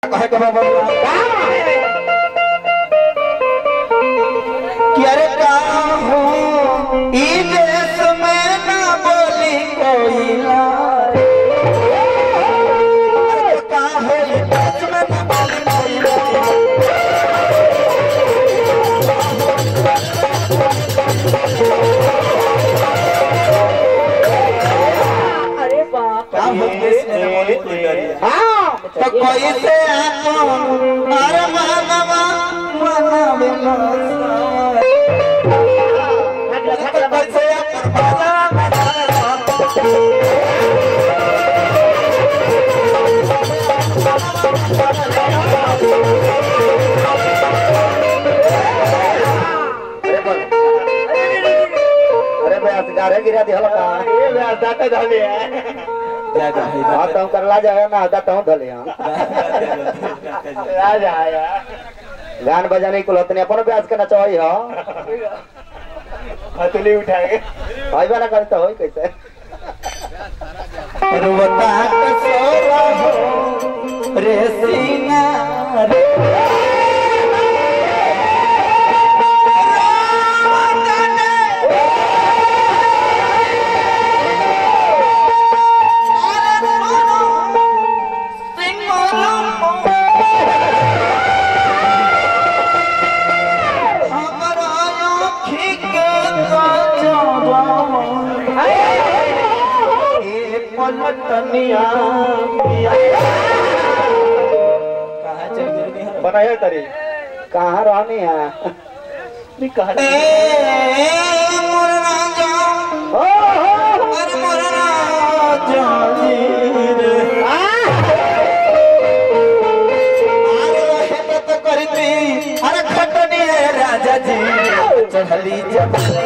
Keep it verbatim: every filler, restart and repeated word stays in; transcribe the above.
कहे के बाबा क्या रे का हो ई देश में ना बोली कोई लाल का हो ई देश में ना बोली कोई अरे बाप का हो देश में ना बोली कोई लाल हां तो कोई से अपन अरे मानवा मानवे ना गारे गिरा दी हल्का ये मैं दाता धाले है जा जा हां तो करला जाए ना दाता हूं धले हां आ जा आया गान बजाने को लतने अपन ब्याज के नचवाई हो हथली उठाएंगे होइबा ना करता होई कैसे रुवता के सोरा हो रे सीना रे तनिया कहां चल गिरनी है बनाया तरी कहां रहनी है नहीं कहा ए मोरना जा ओ अरे मोरना जा जी रे अरे हेत तो करती अरे खटनी है राजा जी चढ़ली जब